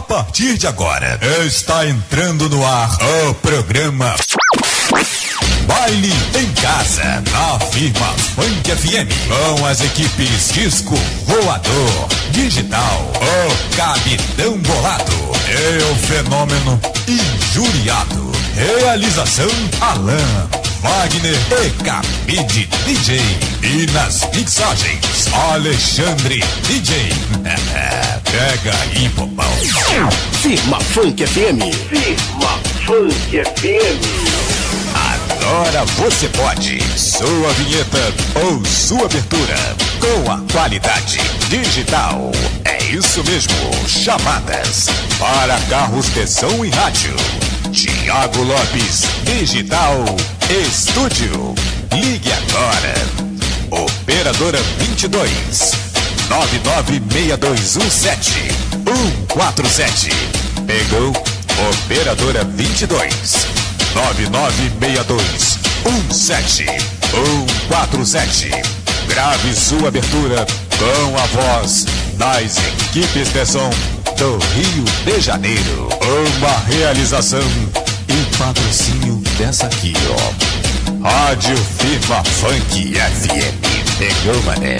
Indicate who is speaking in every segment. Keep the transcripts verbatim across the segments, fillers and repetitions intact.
Speaker 1: partir de agora, está entrando no ar o programa Baile em Casa, na firma Funk F M, com as equipes Disco Voador, Digital, o Capitão Bolado e o Fenômeno Injuriado. Realização Alan, Wagner e Cabide D J. E nas mixagens, Alexandre D J. Pega aí, bobão.
Speaker 2: Firma Funk F M.
Speaker 3: Firma Funk F M.
Speaker 1: Agora você pode. Sua vinheta ou sua abertura com a qualidade digital. É isso mesmo. Chamadas para carros de som e rádio. Tiago Lopes, Digital Estúdio. Ligue agora. Operadora vinte e dois, nove nove seis dois um sete, um quatro sete. Pegou? Operadora vinte e dois, nove nove seis dois um sete, um quatro sete. Grave sua abertura com a voz das equipes de som do Rio de Janeiro. Uma realização e patrocínio dessa aqui, ó. Rádio Firma Funk F M. Pegou, mané.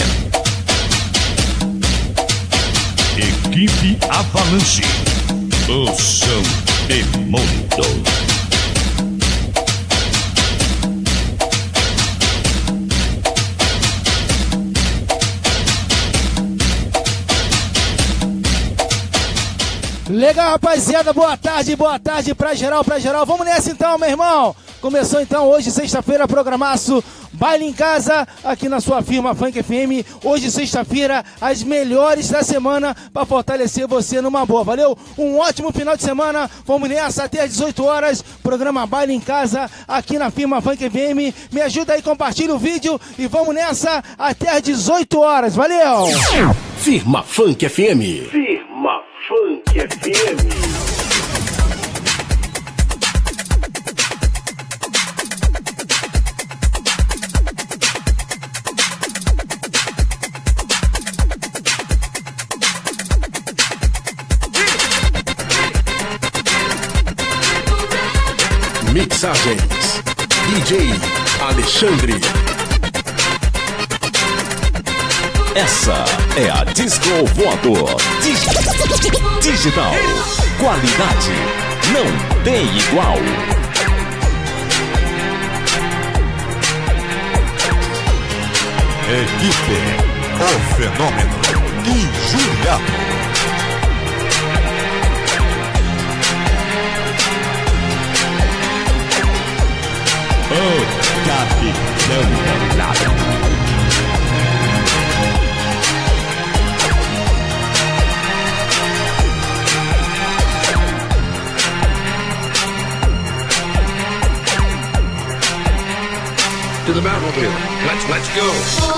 Speaker 4: Equipe Avalanche. O som de mundo.
Speaker 5: Legal, rapaziada, boa tarde, boa tarde pra geral, pra geral. Vamos nessa então, meu irmão. Começou então hoje, sexta-feira, programaço Baile em Casa, aqui na sua firma Funk F M. Hoje, sexta-feira, as melhores da semana pra fortalecer você numa boa, valeu? Um ótimo final de semana, vamos nessa até às dezoito horas, programa Baile em Casa, aqui na firma Funk F M. Me ajuda aí, compartilha o vídeo e vamos nessa até às dezoito horas, valeu?
Speaker 2: Firma Funk F M.
Speaker 3: Firma Funk F M.
Speaker 2: Mixagens D J Alexandre.
Speaker 6: Essa é a Disco Voador Digital. Qualidade não tem igual.
Speaker 1: Equipe O Fenômeno Injuriado.
Speaker 4: O Capitão Bolado.
Speaker 3: To the battlefield. Let's let's go.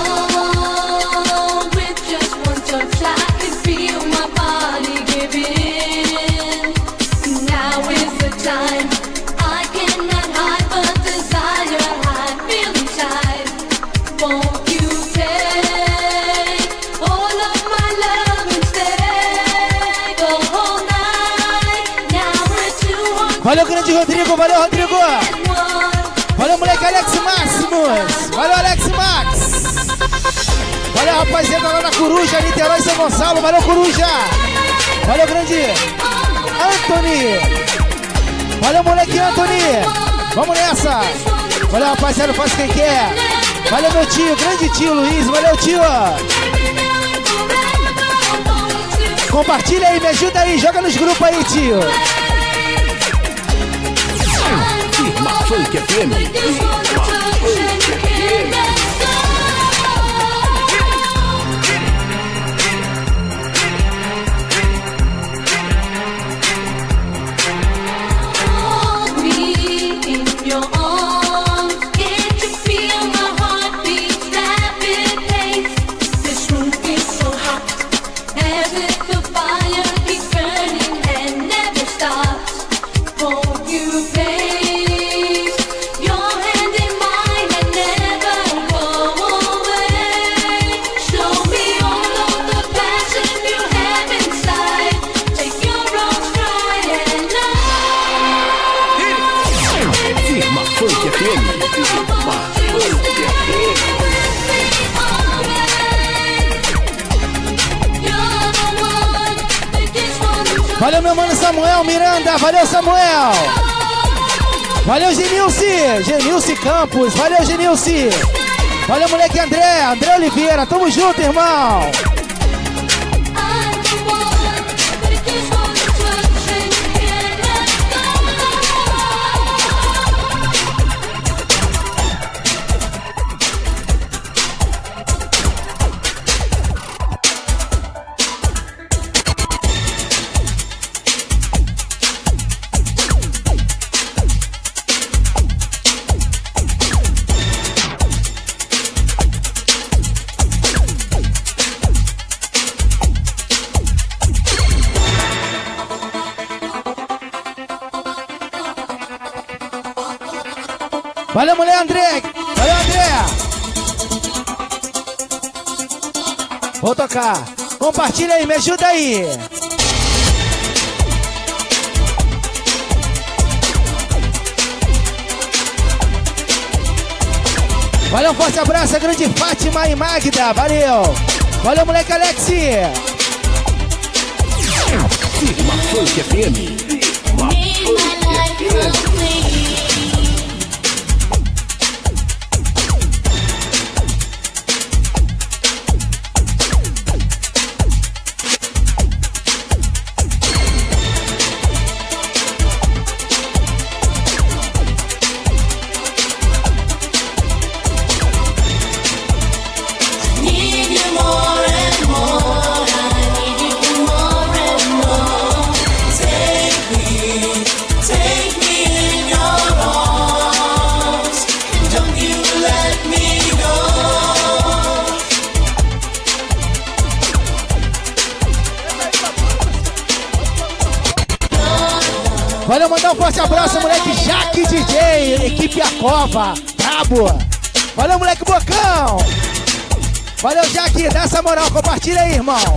Speaker 7: Oh, with just one touch I can feel my body giving. Now is the time. I cannot hide but desire. I feel inside. Won't you take all of my love and stay the whole night? Now we're two on.
Speaker 5: Valeu, grande Rodrigo, valeu, Rodrigo. Valeu, moleque Alex Máximos. Valeu, Alex Max. Valeu, rapaziada lá na Coruja, Niterói e São Gonçalo. Valeu, Coruja. Valeu, grande Anthony. Valeu, moleque Anthony. Vamos nessa. Valeu, rapaziada, faz quem quer. Valeu, meu tio, grande tio Luiz. Valeu, tio. Compartilha aí, me ajuda aí. Joga nos grupos aí, tio.
Speaker 2: Firma Funk F M. Firma Funk F M.
Speaker 7: Hold me in your arms. Can't you feel my heartbeat rapid pace? This room is so hot, as if the fire keeps burning and never stops. Won't you place your hand
Speaker 5: Valeu, meu mano Samuel Miranda. Valeu, Samuel. Valeu, Genilce. Genilce Campos. Valeu, Genilce. Valeu, moleque André. André Oliveira. Tamo junto, irmão. Valeu, mulher André! Valeu, André! Vou tocar. Compartilha aí, me ajuda aí. Valeu, um forte abraço, a grande Fátima e Magda. Valeu! Valeu, moleque Alex!
Speaker 2: Firma Funk F M. Firma Funk F M.
Speaker 5: Valeu, mandar um forte abraço, moleque Jaque D J, equipe A Cova, brabo. Valeu, moleque Bocão. Valeu, Jaque, dá essa moral, compartilha aí, irmão.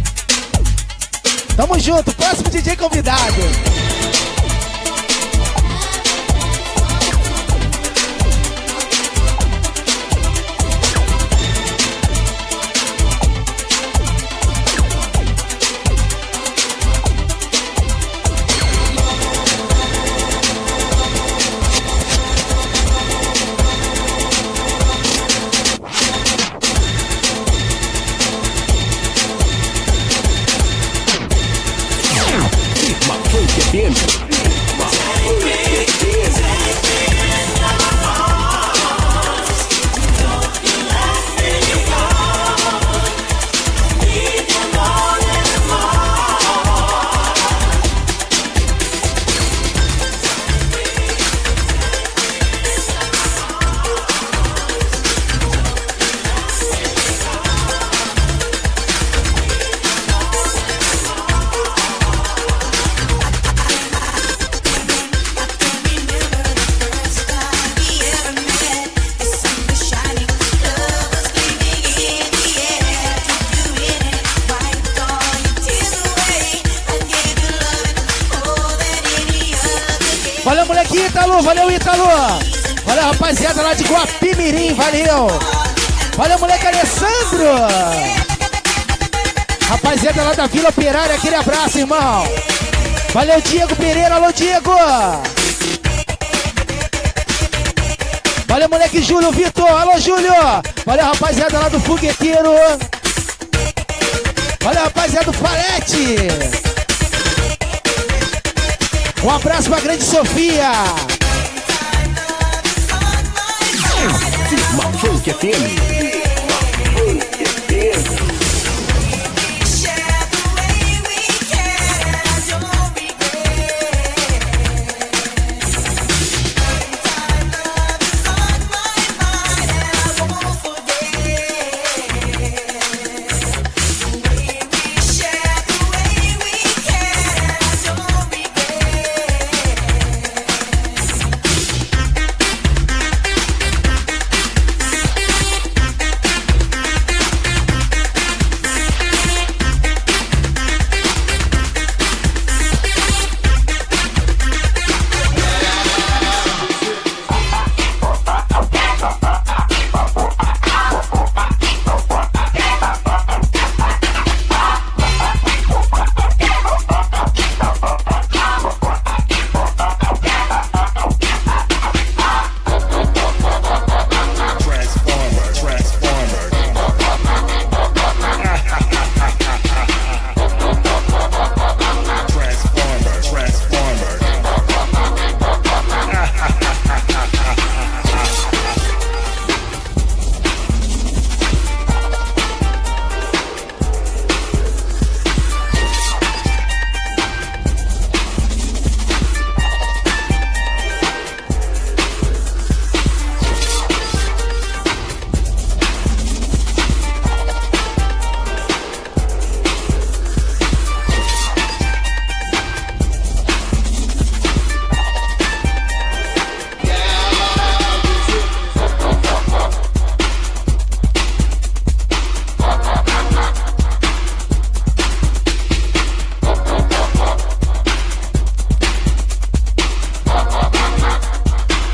Speaker 5: Tamo junto, próximo D J convidado. Valeu, moleque Ítalo, valeu, Ítalo. Valeu, rapaziada lá de Guapimirim, valeu. Valeu, moleque Alessandro. Rapaziada lá da Vila Operária, aquele abraço, irmão. Valeu, Diego Pereira, alô, Diego. Valeu, moleque Júlio Vitor, alô, Júlio. Valeu, rapaziada lá do Fogueteiro. Valeu, rapaziada do Palete. Um abraço pra grande Sofia.
Speaker 2: Firma Funk F M.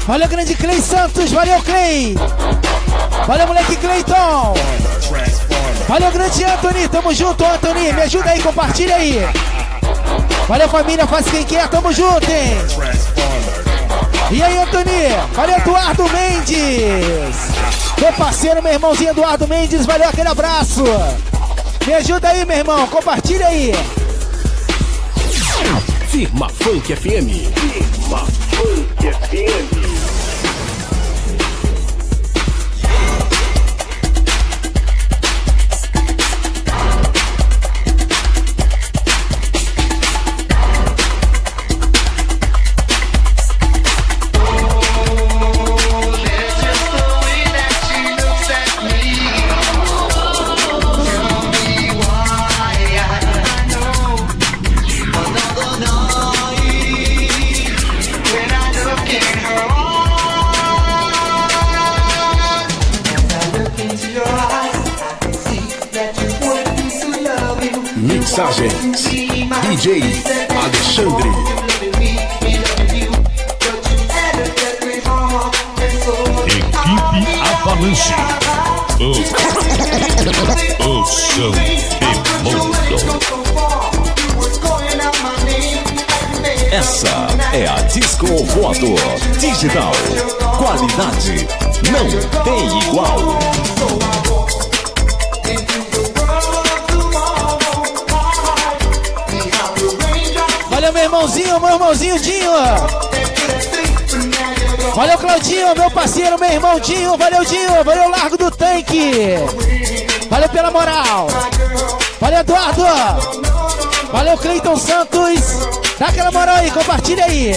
Speaker 5: Valeu, grande Clay Santos. Valeu, Clay. Valeu, moleque Cleiton. Valeu, grande Anthony. Tamo junto, Anthony. Me ajuda aí, compartilha aí. Valeu, família. Faz quem quer. Tamo junto, hein? E aí, Anthony? Valeu, Eduardo Mendes. Meu parceiro, meu irmãozinho Eduardo Mendes. Valeu, aquele abraço. Me ajuda aí, meu irmão. Compartilha aí.
Speaker 2: Firma Funk F M. Firma Funk F M.
Speaker 8: Mixagens D J Alexandre.
Speaker 4: Equipe Avalanche. O, o som e mundo.
Speaker 6: Essa é a Disco Voador Digital. Qualidade não tem igual.
Speaker 5: Valeu, meu irmãozinho, meu irmãozinho Dinho. Valeu, Claudinho, meu parceiro, meu irmão Dinho. Valeu, Dinho. Valeu, Largo do Tanque. Valeu pela moral. Valeu, Eduardo. Valeu, Cleiton Santos. Dá aquela moral aí, compartilha aí.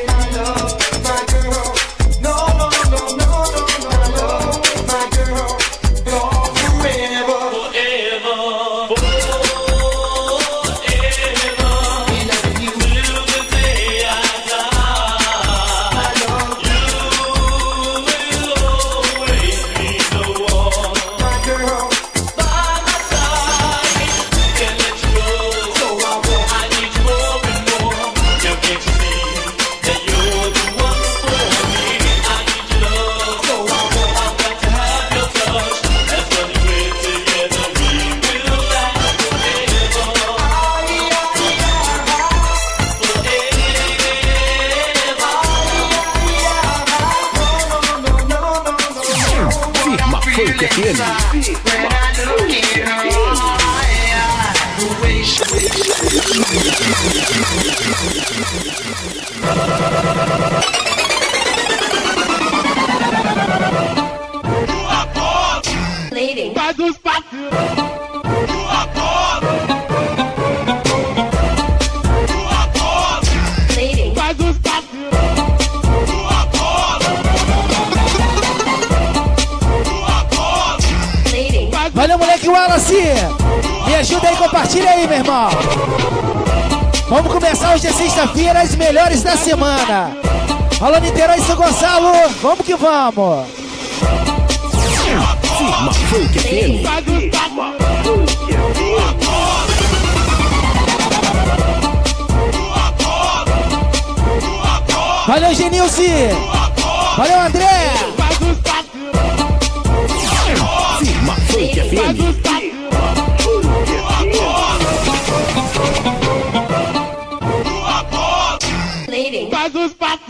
Speaker 2: Funk F M.
Speaker 7: Lady.
Speaker 9: Faz os passos.
Speaker 7: Lady.
Speaker 9: Faz os passos.
Speaker 5: Valeu, moleque Wallace. Me ajuda aí, compartilha aí, meu irmão. Vamos começar hoje, é sexta-feira, as melhores da semana. Alô, Niterói e São Gonçalo, vamos que vamos.
Speaker 2: Firma Funk F M.
Speaker 9: Faz os passos.
Speaker 5: Valeu, Genilce. Valeu, André.
Speaker 9: Faz os passos.
Speaker 2: Firma Funk F
Speaker 9: Faz
Speaker 2: M.
Speaker 9: os passos.
Speaker 7: Lady.
Speaker 9: Faz os passos.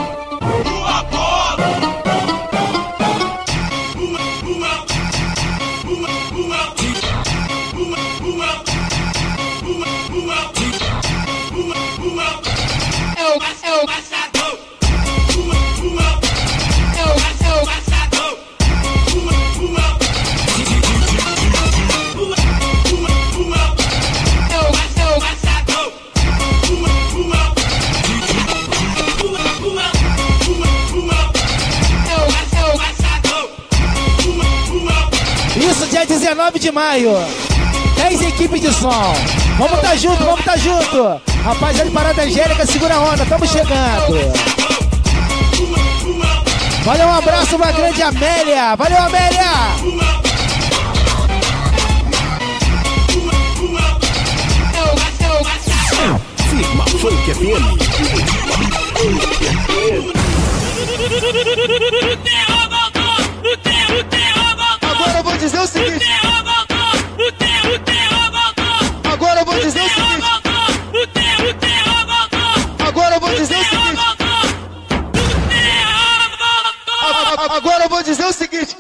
Speaker 5: Isso, dia dezenove de maio. dez equipes de som. Vamos tá junto, vamos tá junto. Rapaziada de Parada Angélica, segura a onda, estamos chegando. Valeu, um abraço, uma grande Amélia. Valeu, Amélia.
Speaker 2: Firma Funk F M.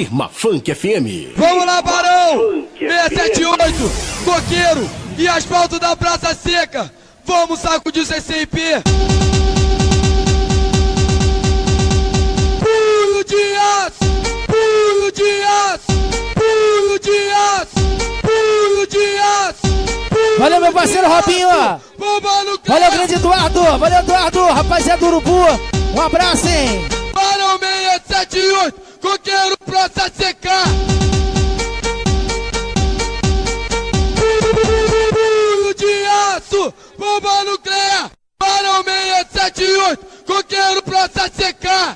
Speaker 8: Firma Funk F M.
Speaker 10: Vamos lá, Barão! seiscentos e setenta e oito, Coqueiro e asfalto da Praça Seca. Vamos, saco de C C I P. Pulo de aço, pulo de aço, pulo de aço, pulo de aço.
Speaker 5: Valeu, meu parceiro Robinho. Valeu, grande Eduardo. Valeu, Eduardo. Rapaziada do Urubu. Um abraço, hein?
Speaker 10: Barão seiscentos e setenta e oito, Coqueiro, Praça Seca. Pulo de aço, bomba nuclear. Barão seiscentos e setenta e oito, Coqueiro, Praça Seca.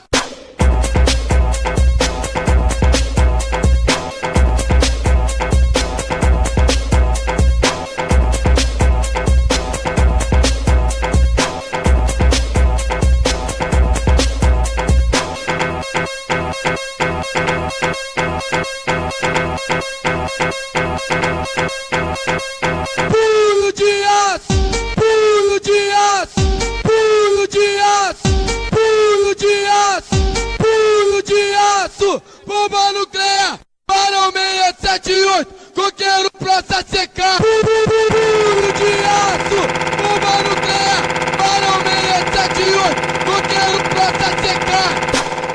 Speaker 10: Pulo de aço, pulo de aço, pulo de aço, pulo de aço, pulo de aço, bomba nuclear. Barão seiscentos e setenta e oito, Coqueiro, Praça Seca. Pulo de aço, bomba nuclear. Barão seiscentos e setenta e oito, Coqueiro, Praça Seca.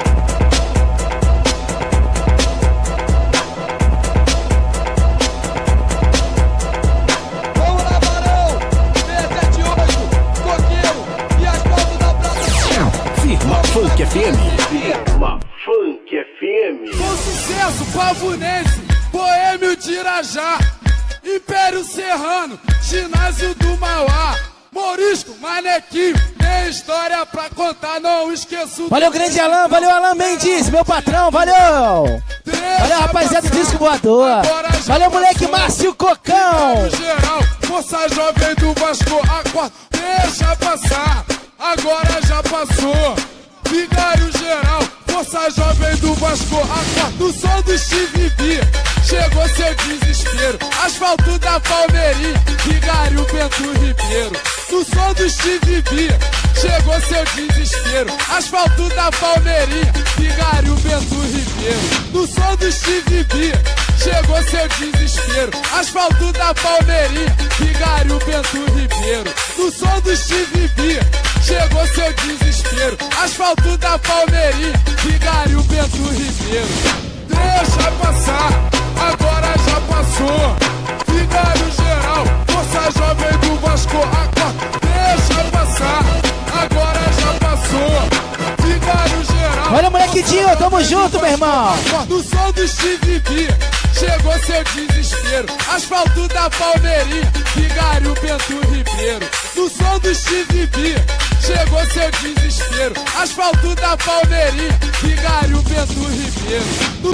Speaker 8: Funk F M. Firma Funk F M.
Speaker 10: Com sucesso, Pavunense, Boêmio de Irajá, Império Serrano, Ginásio do Mauá, Morisco, Manequinho, tem história pra contar, não esqueço.
Speaker 5: Valeu, grande Alan, valeu, Alan Mendes, meu patrão, valeu. Valeu, rapaziada do Disco Voador. Valeu, moleque Márcio Cocão.
Speaker 10: Geral, força jovem do Vasco, acorda, deixa passar, agora já passou. Vigário geral, força jovem do Vasco, acorda, no som do Steve V, chegou seu desespero. Asfalto da Palmeirinha, Vigário Bento Ribeiro. No som do Steve V, chegou seu desespero. Asfalto da Palmeirinha, Vigário Bento Ribeiro. No som do Steve V, chegou seu desespero. Asfalto da Palmeirinha, Vigário Bento Ribeiro. No som do Steve V, chegou seu desespero. Asfalto da Palmeirinha, Vigário Bento Ribeiro. Deixa passar, agora já passou. Vigário geral, força jovem do Vasco, acorda, deixa passar, agora já passou. Vigário geral.
Speaker 5: Olha, molequinho, tamo junto, meu irmão.
Speaker 10: No som do Steve V, chegou seu desespero. Asfalto da Palmeirinha, Vigário Bento Ribeiro. No som do Steve V, chegou seu desespero. Asfalto da Palmeirinha, Vigário Bento Ribeiro. No...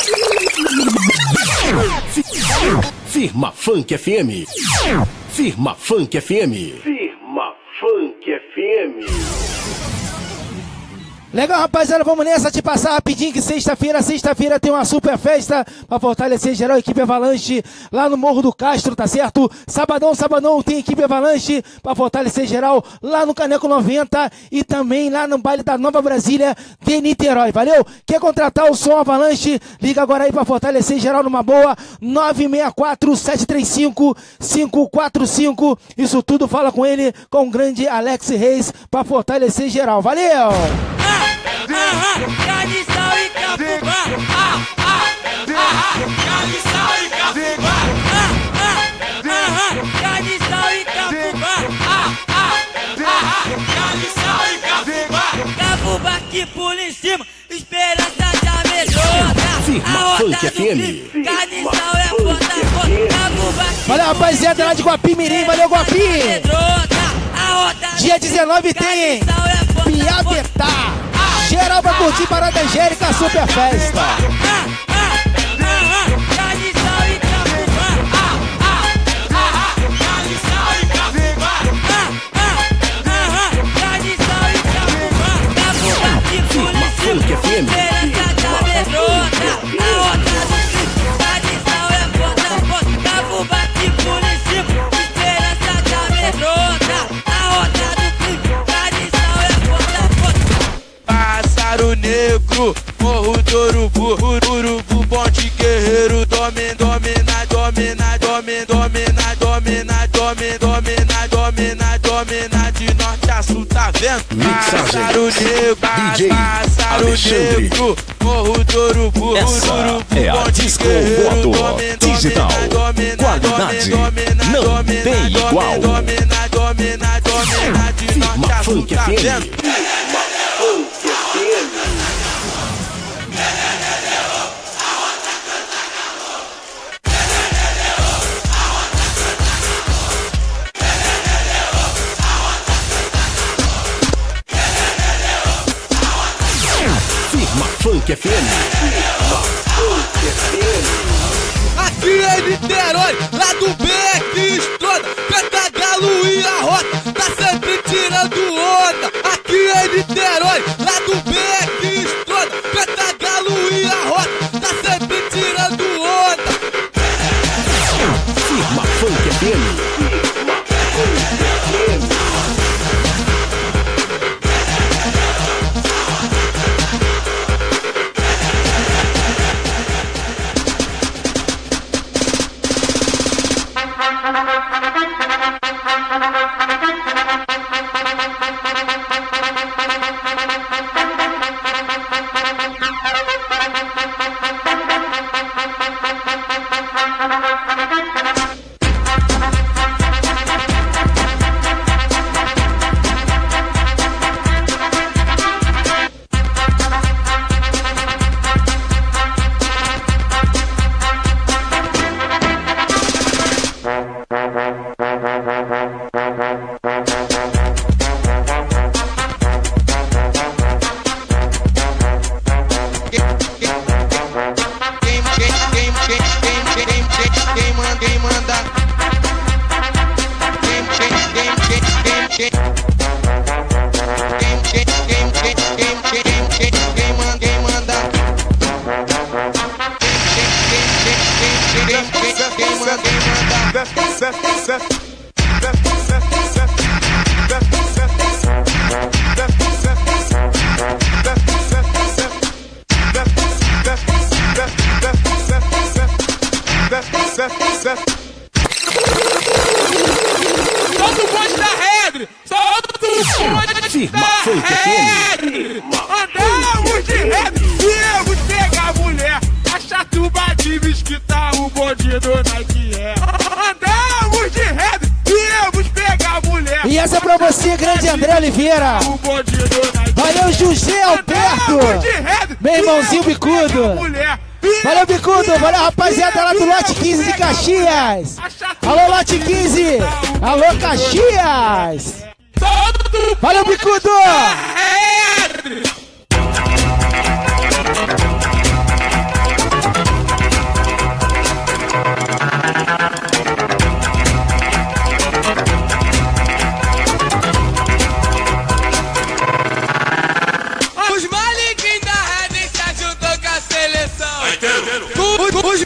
Speaker 8: Firma Funk F M. Firma Funk F M. Firma Funk F M.
Speaker 5: Legal, rapaziada, vamos nessa, te passar rapidinho que sexta-feira, sexta-feira tem uma super festa pra fortalecer geral, equipe Avalanche lá no Morro do Castro, tá certo? Sabadão, sabadão tem equipe Avalanche pra fortalecer geral lá no Caneco noventa e também lá no baile da Nova Brasília de Niterói, valeu? Quer contratar o som Avalanche? Liga agora aí pra fortalecer geral numa boa, nove seis quatro, sete três cinco, cinco quatro cinco, isso tudo fala com ele, com o grande Alex Reis pra fortalecer geral, valeu!
Speaker 11: Caniçal e Capubá. Ah, ah, ah, Caniçal e Capubá. Ah, ah, Caniçal e Capubá. Ah, ah, ah, Caniçal e Capubá. Capubá que pula em cima, esperança da melhora.
Speaker 8: Firma Funk F M.
Speaker 11: Caniçal é ponta a ponta. Capubá.
Speaker 5: Valeu, rapaziada lá de Guapimirim, valeu, Guapi. Dia dezenove tem Piabetá. Geral pra curtir Parada Angélica, super festa.
Speaker 8: Funk F M.
Speaker 10: Pássaro negro, Morro do Urubu, Urubu, ponte guerreiro. Domina, domina, domina, domina, domina, domina, domina, domina, domina, domina, de norte a sul, tá vendo? Pássaro negro, pássaro negro. Morro do Urubu,
Speaker 6: Urubu, é a Disco Voador Digital. Qualidade não tem igual.
Speaker 10: Domina, domina, domina, de norte a sul, tá vendo?
Speaker 8: Firma Funk F M.
Speaker 10: Aqui é Niterói, lá do B aqui estronda. Canta galo e a rota, tá sempre tirando onda. Aqui é Niterói, lá do B aqui estronda. Canta galo e a rota, tá sempre tirando onda.
Speaker 8: Firma Funk F M.
Speaker 10: Solta o bonde da Redre! Solta o bonde da Redre! Andamos de Redre! Viemos pegar a mulher! A chatuba de mesquita, o bonde do Nike é! Andamos de Redre! Viemos pegar a mulher!
Speaker 5: E essa é pra você, grande André Oliveira!
Speaker 10: O bonde do Nike!
Speaker 5: Valeu, José Alberto! Meu irmãozinho bicudo! Valeu, bicudo! Valeu, rapaziada lá do Lote quinze de Caxias! Alô, Lote quinze! Alô, Caxias! Valeu, bicudo!
Speaker 10: Os maliquinhos da Redden se ajudou com a seleção. Os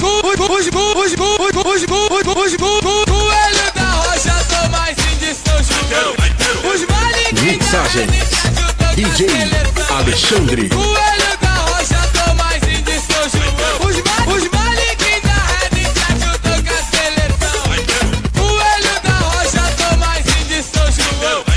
Speaker 10: coelhos da Rocha são mais de São João. Os maliquinhos da Redden se ajudou
Speaker 8: D J
Speaker 10: com a seleção.
Speaker 8: Alexandre.
Speaker 10: Coelho da Rocha são mais de São João. Os, ma os maliquinhos da Redden se ajudou com a seleção. Coelho da Rocha são mais de São João.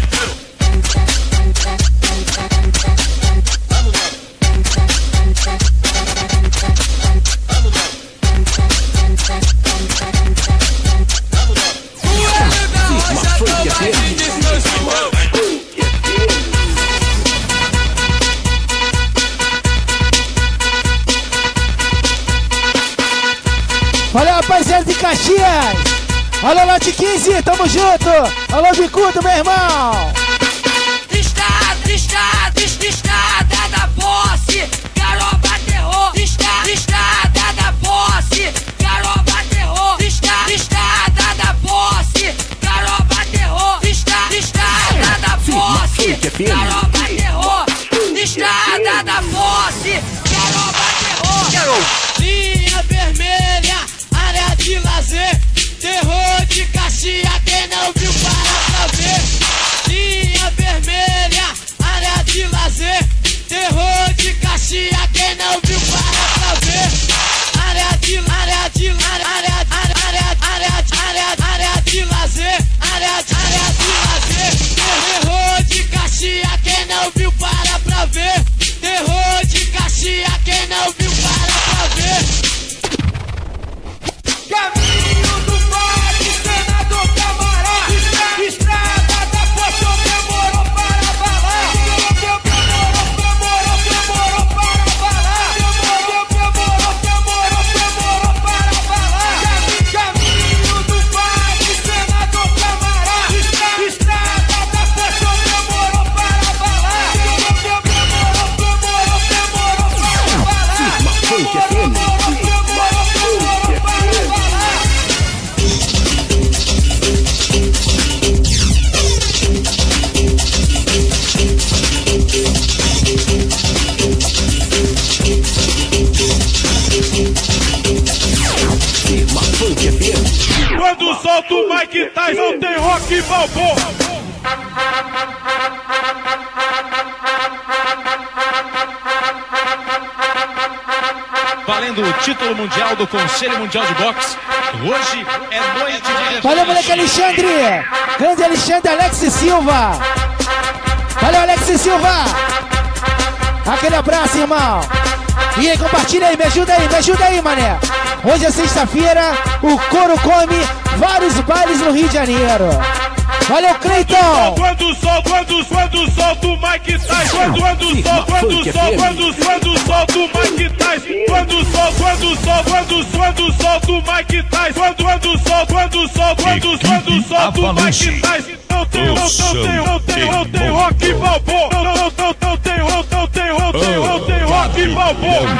Speaker 5: Valeu, rapaziada de Caxias! Alô, Lote quinze, tamo junto! Alô, bicudo, meu irmão!
Speaker 11: Estrada, estrada, estrada da posse, garoba terror. Estrada, estrada da posse, garoba terror. Estrada, estrada da posse, garoba terror. Estrada, estrada da posse, garoba terror. Estrada da posse, garoba terror. Linha vermelha, área de lazer, terror de Caxias, quem não viu para pra ver. Linha vermelha, área de lazer, terror de Caxias.
Speaker 12: Mike Tyson, não tem Rock Balboa. Valendo o título mundial do Conselho Mundial de Boxe. Hoje é noite de...
Speaker 5: Valeu, moleque Alexandre! Grande Alexandre, Alex Silva! Valeu, Alex Silva! Aquele abraço, irmão! E aí, compartilha aí, me ajuda aí, me ajuda aí, mané! Hoje é sexta-feira, o Couro come vários bailes no Rio de Janeiro! Valeu, Cleiton!
Speaker 12: Quando sol, quando quando solta o Mike Tyson, quando quando sol, quando sol, quando quando solta o Mike Tyson, quando sol, quando sol, quando quando solta o Mike Tyson, quando quando sol, quando sol, quando quando solta o Mike Tyson, não tem, não tem, não tem, não tem Rock Balboa, não não não não tem, não tem, não tem, não tem Rock Balboa.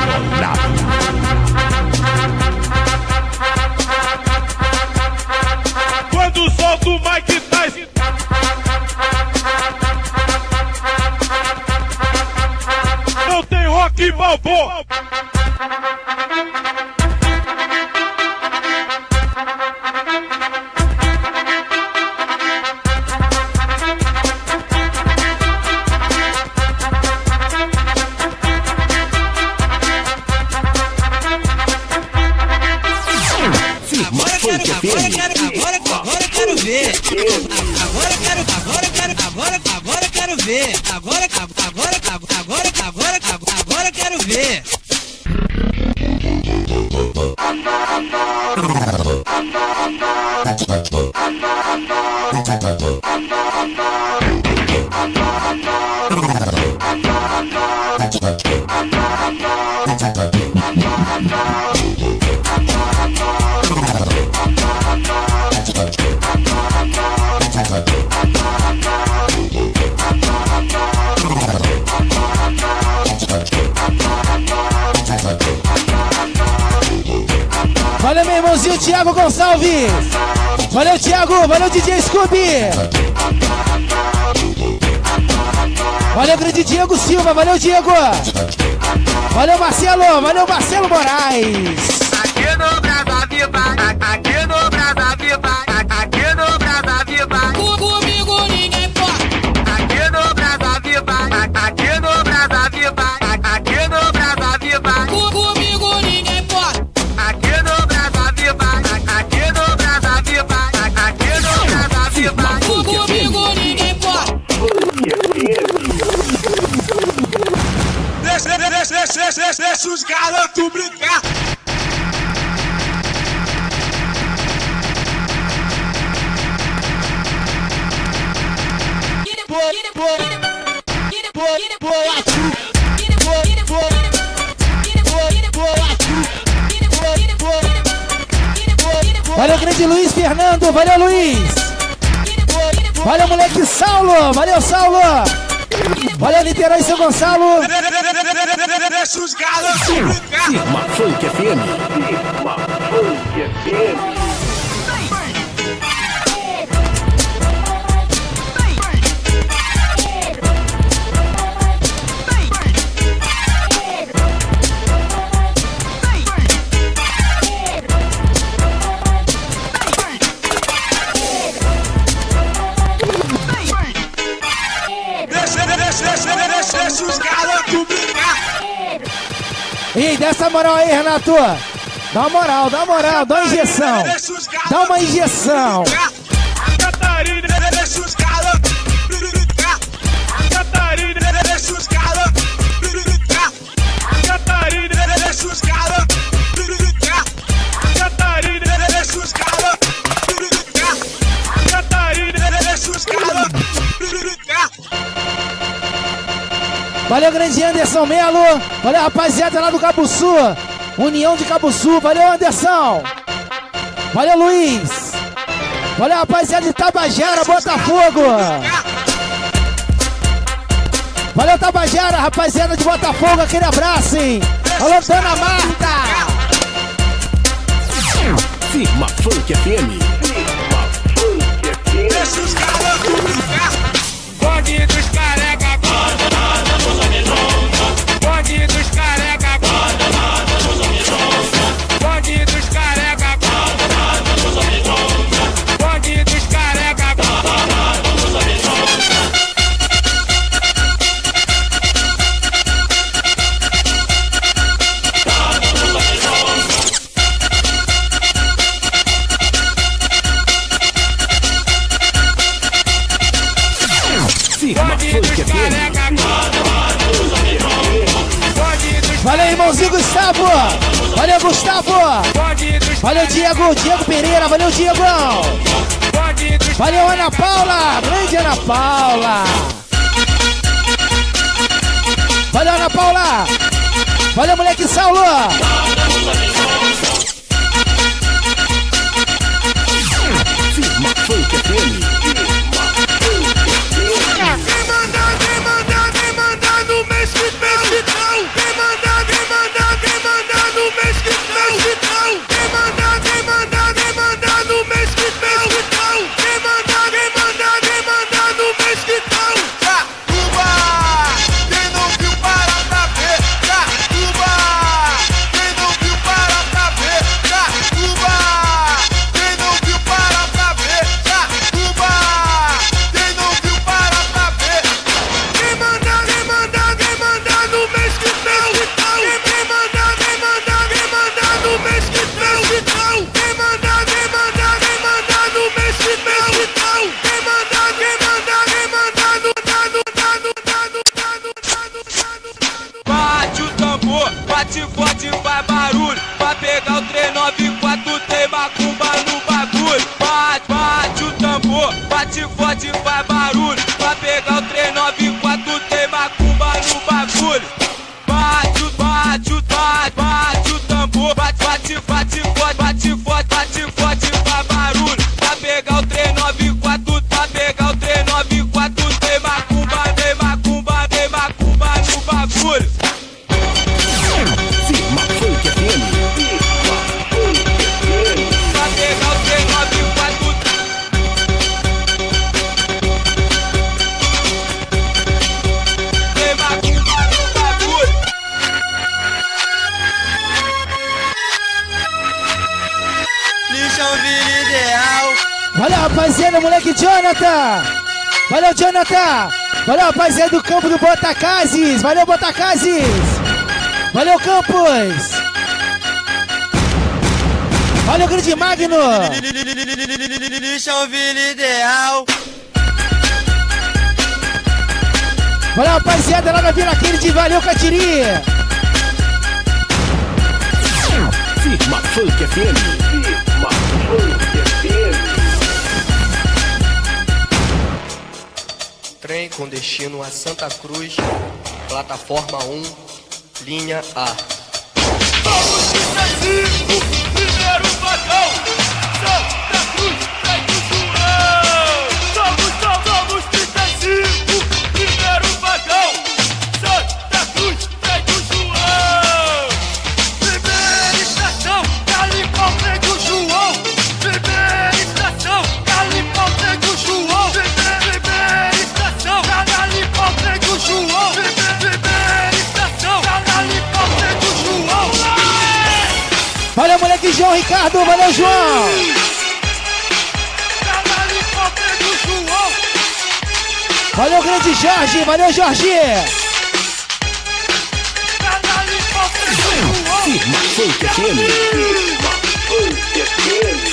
Speaker 12: Quando solta o Mike Tyson, não tem Rock Balboa.
Speaker 11: Agora eu quero ver. Agora eu quero, agora eu quero, agora, agora eu quero ver. Agora, agora, agora, agora, agora eu quero ver.
Speaker 5: Valeu, meu irmãozinho Thiago Gonçalves. Valeu, Thiago. Valeu, D J Scooby. Valeu, grande Diego Silva. Valeu, Diego. Valeu, Marcelo. Valeu, Marcelo Moraes.
Speaker 10: Aqui no Brasa Viva, aqui no Brasa Viva, aqui no Brasa Viva.
Speaker 11: Comigo ninguém pode.
Speaker 10: Aqui no Brasa Viva, aqui no Brasa Viva, aqui no Brasa Viva.
Speaker 11: Comigo ninguém pode.
Speaker 10: Aqui no Brasa Viva, aqui no Brasa Viva, aqui no Brasa Viva.
Speaker 11: Comigo ninguém pode.
Speaker 12: Deixa, deixa, deixa, deixa, deixa os garotos brincar.
Speaker 5: Valeu, grande Luiz Fernando. Valeu, Luiz. Valeu, moleque Saulo. Valeu, Saulo. Valeu, Niterói, São Gonçalo.
Speaker 12: Deixa os garotos brincar.
Speaker 8: Firma Funk F M. Firma Funk F M.
Speaker 12: Deixa os garotos brincar.
Speaker 5: E dá essa moral aí, Renato. Dá uma moral, dá uma moral, dá uma injeção. Dá uma injeção.
Speaker 12: Catarina, deixa os garotos brincar. Catarina, deixa os garotos brincar. Catarina, deixa os garotos brincar. Catarina, deixa os garotos brincar. Catarina, deixa os garotos brincar.
Speaker 5: Valeu, grande Anderson Melo. Valeu, rapaziada lá do Cabo Sul. União de Cabo Sul. Valeu, Anderson. Valeu, Luiz. Valeu, rapaziada de Tabajara, Botafogo. Valeu, Tabajara, rapaziada de Botafogo. Aquele abraço, hein? Alô, Dona Marta.
Speaker 8: Firma Funk F M. Firma Funk F M.
Speaker 12: Deixa os garotos brincar.
Speaker 11: Bonde dos careca. Bonde dos careca. Bonde dos careca. Bonde
Speaker 8: Firma Funk F M.
Speaker 5: Valeu, irmãozinho Gustavo. Valeu, Gustavo. Valeu, Diego. Diego Pereira. Valeu, Diegão. Valeu, Ana Paula. Grande Ana Paula. Valeu, Ana Paula. Valeu, moleque Saulo.
Speaker 8: Firma Funk F M.
Speaker 13: Quem mandar, quem mandar, quem mandar no mês que vem. Quem mandar, quem mandar, quem mandar no mês que vem. Quem mandar, quem mandar, quem mandar no mês que vem. Quem mandar, quem mandar, quem mandar no mês que vem.
Speaker 10: Cuba, quem não viu para pra ver. Cuba, quem não viu para pra ver. Cuba, quem não viu para pra ver. Cuba, quem não viu para pra ver.
Speaker 13: Quem mandar, quem mandar, quem mandar no mês que vem. Quem mandar, quem mandar, quem mandar no mês que vem. Quem mandar, quem mandar, quem mandar no mês que vem. Quem mandar, quem mandar, quem mandar no dado, dado, dado, dado, dado, dado.
Speaker 10: Bate o tambor, bate forte, faz barulho. Pra pegar o três nove quatro, tem macumba no bagulho. Bate, bate o tambor, bate forte, faz barulho. Pra pegar o três nove quatro, tem macumba no bagulho. Bate, o- bate, o- bate, bate o tambor, bate, bate, bate forte, bate forte, bate forte, faz barulho. Pra pegar o três nove quatro, pra pegar o três nove quatro, tem macumba, tem macumba, tem macumba no bagulho.
Speaker 8: Firma Funk F M.
Speaker 10: Pra pegar o três nove quatro. Tem macumba no bagulho. Lixão vira ideal.
Speaker 5: Valeu, rapaziada, moleque Jonathan. Valeu, Jonathan. Valeu, rapaziada do campo do Botacazes. Valeu, Botacazes. Valeu, Campos. Valeu, grande Magno.
Speaker 10: Lixão vira ideal.
Speaker 5: Valeu, rapaziada, lá na Vila Kennedy. Valeu, Catiri.
Speaker 8: Firma Funk F M. Firma Funk F M.
Speaker 14: Trem com destino a Santa Cruz, plataforma um, linha A.
Speaker 12: Vamos cinco, primeiro vagão, Santa Cruz, feito João. Somos, somos trinta e cinco, primeiro vagão, Santa Cruz, feito João. Primeira estação, Calipão, feito João. Primeira estação, Calipão, feito João. Primeira estação, Calipão, feito João. Primeira estação, Calipão, feito João.
Speaker 5: Valeu, moleque João Ricardo. Valeu, João. Valeu, grande Jorge. Valeu, Jorge.
Speaker 8: Firma Funk F M. Firma Funk F M.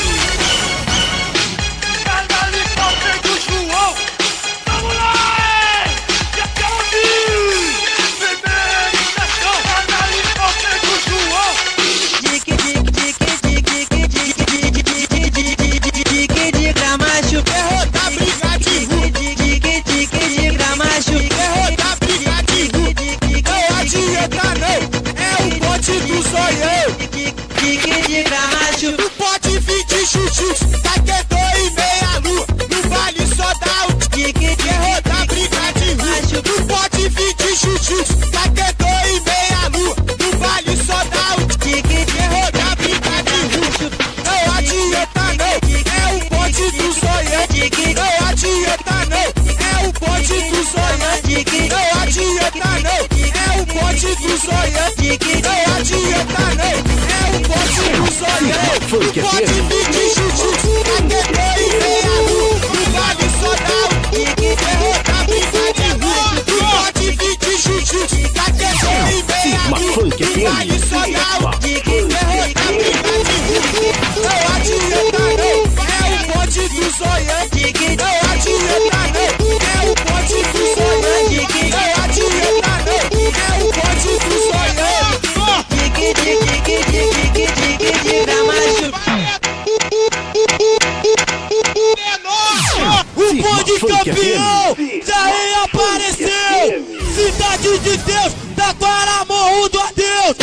Speaker 13: No pote vinte chuchus, taquedor e meia lua. No vale só dá o tique, quer rodar briga de rua. No pote vinte chuchus, taquedor e meia lua. No vale só dá o tique, quer rodar briga de rua. Não adianta não, é o ponte do sonho. Não adianta não, é o ponte do sonho. Não adianta não, é o ponte do sonho. Não adianta não, é o ponte do sonho.
Speaker 8: Funk F M.
Speaker 13: vinte chuchus, taquedor e meia lua. No vale só dá o tique, quer rodar briga de rua. No pote vinte chuchus, taquedor e meia
Speaker 8: Firma
Speaker 13: lua.
Speaker 8: Funk F M.
Speaker 13: No vale só dá o tique, quer rodar briga de rua. Não adianta não, é o ponte do sonho. Não adianta não, é o ponte do campeão, já apareceu. Cidade de Deus, Taquara, Morro do Adeus.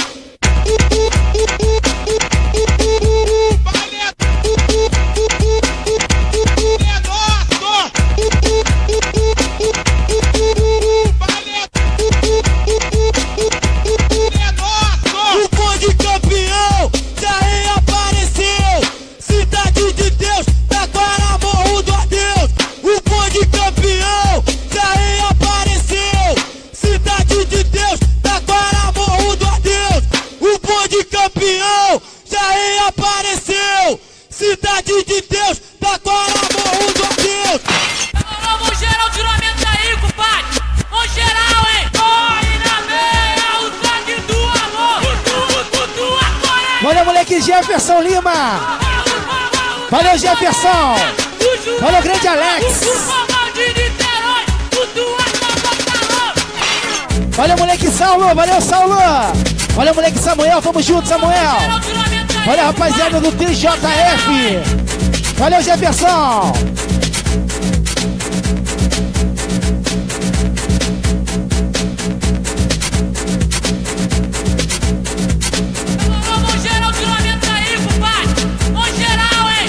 Speaker 13: O bonde campeão já reapareceu. Cidade de Deus, Taquara, Morro do Adeus. O bonde campeão já reapareceu. Cidade de Deus, Taquara, Morro do Adeus. O bonde campeão já reapareceu. Cidade de Deus, Taquara, Morro do Adeus.
Speaker 11: Vamos geral de lamento aí, compadre. Vamos geral, hein? Corre na meia, o sangue do amor.
Speaker 5: Valeu, moleque Jefferson Lima. Valeu, Jefferson. Valeu, grande Alex. Valeu, moleque Saulo. Valeu, Saulo. Valeu, moleque Samuel. Vamos juntos, Samuel. Valeu, rapaziada do T J F. Valeu, Jefferson.
Speaker 11: Vamos geral de lamento aí, compadre. Vamos geral, hein?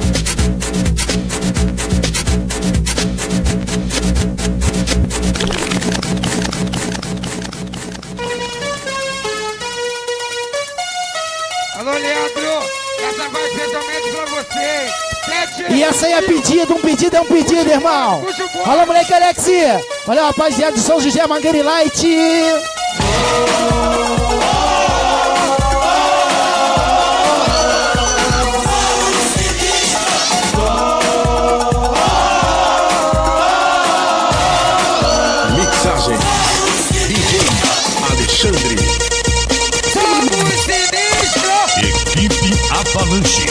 Speaker 10: Alô, Leandro, essa vai especialmente pra você. Sete...
Speaker 5: E essa aí é pedido, um pedido é um pedido, irmão. Alô, moleque Alex. Valeu, rapaziada de São José Mangueira Light.
Speaker 8: Mixagem D J Alexandre.
Speaker 1: Equipe Avalanche.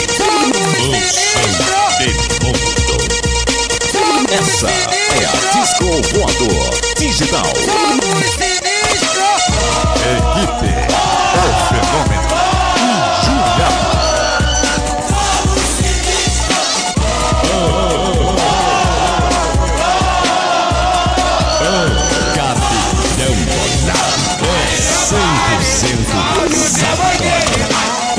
Speaker 8: Essa é a Disco Voador Digital.
Speaker 1: Equipe O Fenômeno.
Speaker 6: Capitão Ronaldo é cem por cento sabatório.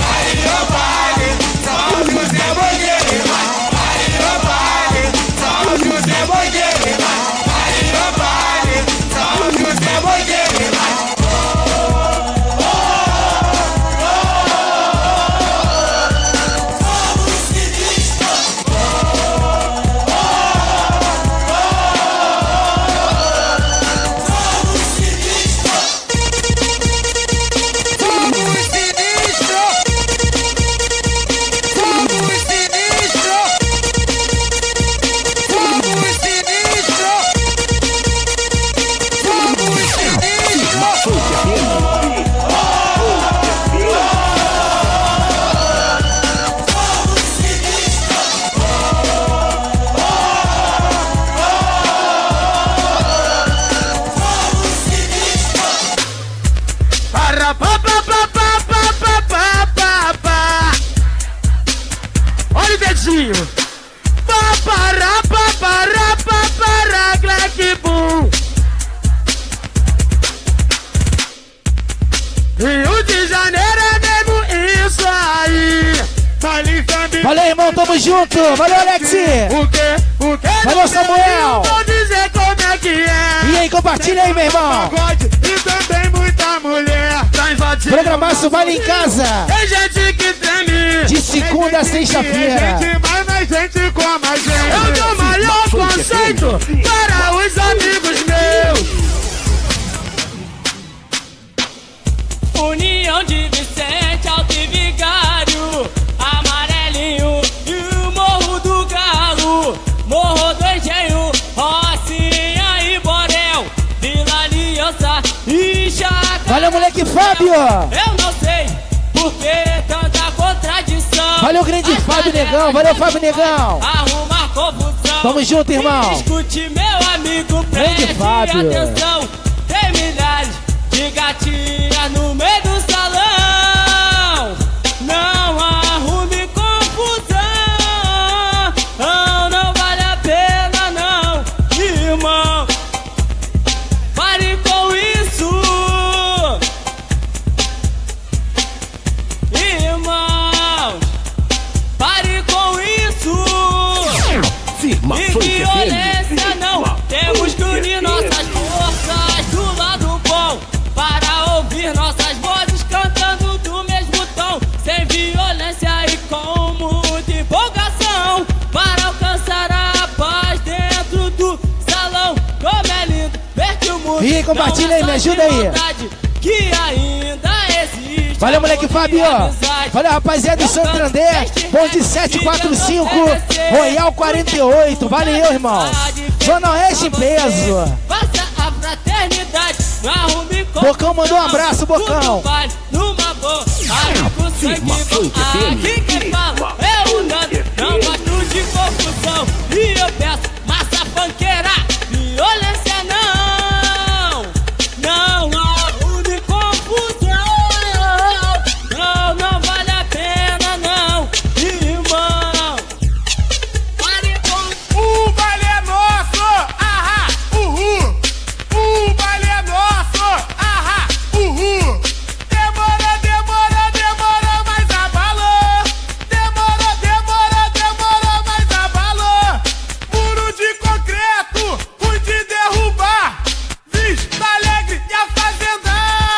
Speaker 13: Olha o dedinho. Papará, papará, papará, claque, bum. Rio de Janeiro é mesmo isso aí.
Speaker 5: Valeu, irmão, tamo junto. Valeu, Alex.
Speaker 13: O quê? O quê?
Speaker 5: Valeu, Samuel.
Speaker 13: Vou dizer como é que é.
Speaker 5: E aí, compartilha aí, meu irmão.
Speaker 13: E também muita mulher. Tá invadindo.
Speaker 5: Programaço Vale em Casa.
Speaker 13: Tem gente que treme.
Speaker 5: De segunda a sexta-feira.
Speaker 13: Tem gente mais, mais gente com mais gente. Eu dou maior conceito para os amigos meus.
Speaker 11: União de Vicente, Alto e Vigário, Amarelinho e o Morro do Galo, Morro do Engenho, Rocinha e Borel, Vila Aliança e Chácara.
Speaker 5: Valeu, moleque Fábio.
Speaker 11: Eu não sei por que tanta contradição.
Speaker 5: Valeu, grande Fábio Negão. Valeu, Fábio Negão.
Speaker 11: Arruma confusão.
Speaker 5: Tamo junto, irmão.
Speaker 11: Escute, meu amigo,
Speaker 5: grande
Speaker 11: preste
Speaker 5: Fábio.
Speaker 11: atenção. Tem milhares de gatinhas no meio do salão. Não arrume confusão. Não, não vale a pena não. E
Speaker 15: mundo.
Speaker 5: E compartilha aí, me ajuda aí.
Speaker 15: Que ainda existe.
Speaker 5: Valeu, moleque Fábio. Valeu, rapaziada do Santo André. Bonde sete quatro cinco, Royal quarenta e oito. Valeu, irmão. Zona Oeste em peso.
Speaker 15: Faça a fraternidade. Arrume com
Speaker 5: Bocão mandou um abraço, Bocão.
Speaker 15: Numa boa. Firma Funk F M. Aqui quem fala é o Nando. Não gosto de confusão. E eu peço massa funkeira. Violência não. Não arrume confusão. Não, não vale a pena não. Irmão. Pare com.
Speaker 12: O baile é nosso. Ahá, uhul. O baile é nosso. Ahá, uhul. Demora, demora, demora, mas abalou. Demora, demora, demora, mas abalou. Muro de concreto, fui de derrubar. Vista Alegre e a Fazenda.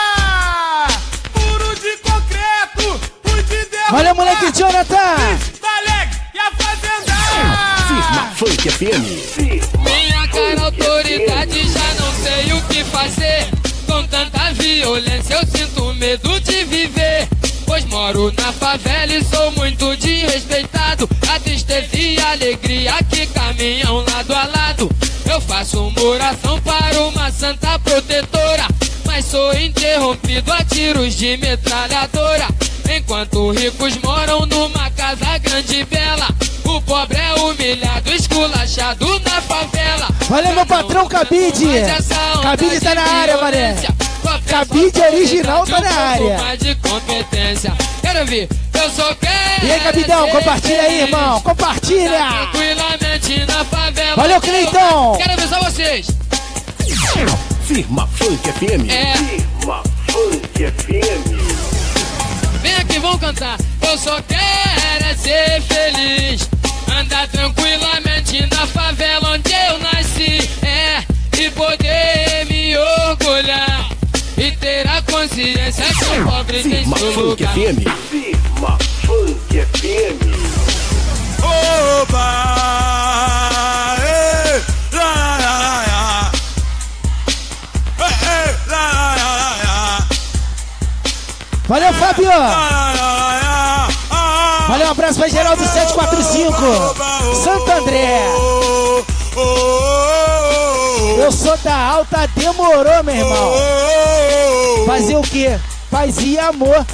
Speaker 12: Muro de concreto, fui de derrubar.
Speaker 5: Valeu, moleque Jonathan.
Speaker 12: Vista Alegre e a Fazenda.
Speaker 8: Firma Funk F M.
Speaker 11: Minha cara autoridade, já não sei o que fazer. Com tanta violência eu sinto medo de viver. Pois moro na favela e sou muito desrespeitado. A tristeza e a alegria que caminham lado a lado. Eu faço uma oração para uma santa protetora, mas sou interrompido a tiros de metralhadora. Enquanto ricos moram numa casa grande e bela, o pobre é humilhado, esculachado na favela.
Speaker 5: Valeu, meu patrão Cabide. Cabide tá na área, mané. Cabide original tá na área.
Speaker 11: De competência. Quero ver, eu sou quem.
Speaker 5: E aí, Cabidão, compartilha aí, irmão. Compartilha.
Speaker 11: Tranquilamente na favela.
Speaker 5: Valeu, Cleitão.
Speaker 11: Quero ver só vocês.
Speaker 8: Firma Funk F M.
Speaker 11: É.
Speaker 8: Firma Funk F M.
Speaker 11: Vem aqui, vamos cantar. Eu só quero é ser feliz. Andar tranquilamente na favela onde eu nasci. É, e poder me orgulhar. E ter a consciência que o pobre tem
Speaker 8: Firma
Speaker 11: seu
Speaker 8: Funk
Speaker 11: lugar.
Speaker 8: F M. Firma Funk F M.
Speaker 12: Oba! Ei, lá, lá, lá, lá. Ei, ei, lá, lá, lá, lá.
Speaker 5: Valeu, Fábio. Valeu, um abraço pra Geraldo sete quatro cinco, Santo André. Eu sou da alta, demorou, meu irmão. Fazer o quê? Paz e amor.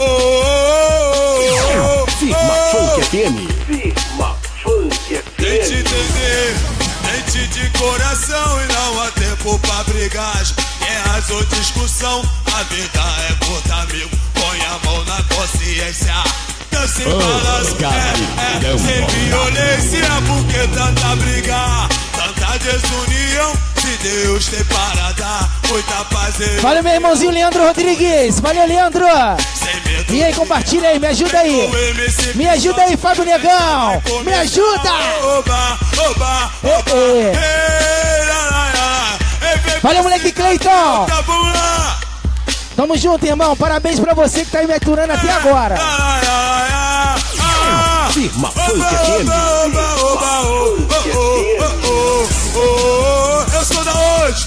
Speaker 8: Firma Funk F M. Firma Funk F M.
Speaker 12: Tente entender, tente de coração e não há tempo pra brigar. Guerras ou discussão, a vida é curta, amigo. Põe a mão na consciência. Sem balas, é, é, sem violência, porque tanta briga, tanta desunião, se Deus tem para dar muita paz.
Speaker 5: Valeu, meu irmãozinho Leandro Rodrigues. Valeu, Leandro. E aí, compartilha aí, me ajuda aí. Me ajuda aí, Fábio Negão. Me ajuda. Ei, ei. Valeu, moleque Cleiton. Tamo junto, irmão. Parabéns pra você que tá aí me aturando até agora.
Speaker 8: Firma Funk F M.
Speaker 12: Eu sou da onde?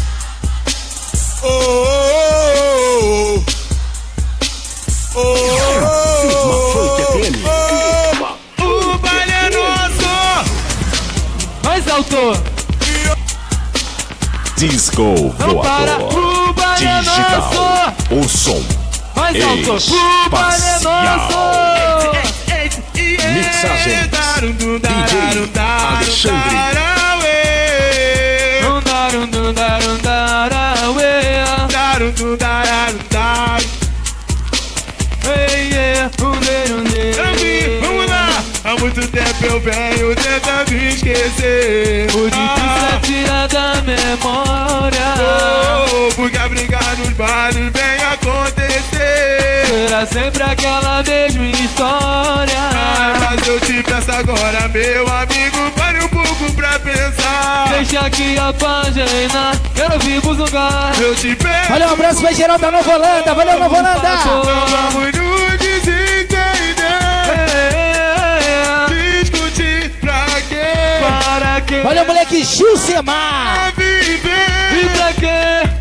Speaker 8: Firma Funk F M.
Speaker 12: O baile é nosso.
Speaker 15: Mais alto.
Speaker 6: Disco Voador Digital. O som
Speaker 15: mais alto.
Speaker 6: espacial.
Speaker 8: Mixagens D J Alexandre.
Speaker 12: Vamos lá! Há muito tempo eu venho tentando esquecer.
Speaker 15: O difícil é tirar da memória.
Speaker 12: Oh, porque a brigar nos bares vem acontecer.
Speaker 15: Será sempre aquela mesma história.
Speaker 12: Ah, mas eu te peço agora, meu amigo, pare um pouco pra pensar.
Speaker 15: Deixa que a página, quero ouvir buzugar.
Speaker 12: Eu te peço.
Speaker 5: Valeu, um abraço pra Geraldo da Nova Holanda. Valeu, Nova Holanda.
Speaker 12: Não vamos nos desentender. Discutir pra quê?
Speaker 15: Para quê?
Speaker 5: Valeu, moleque Gil Semar.
Speaker 12: Pra viver.
Speaker 15: E pra quê?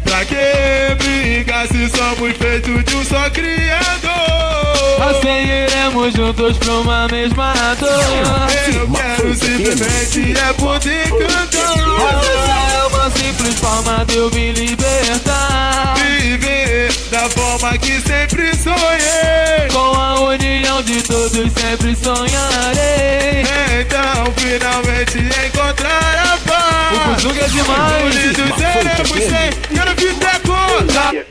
Speaker 12: feito de um só criador.
Speaker 16: Assim iremos juntos pra uma mesma dor.
Speaker 12: Eu quero simplesmente é poder cantar.
Speaker 16: Essa é uma simples forma de eu me libertar.
Speaker 12: Viver da forma que sempre sonhei.
Speaker 16: Com a união de todos sempre sonharei.
Speaker 12: Então finalmente encontrar a paz.
Speaker 16: O Kuzuga é demais.
Speaker 12: Unidos seremos sem, quero que ter conta.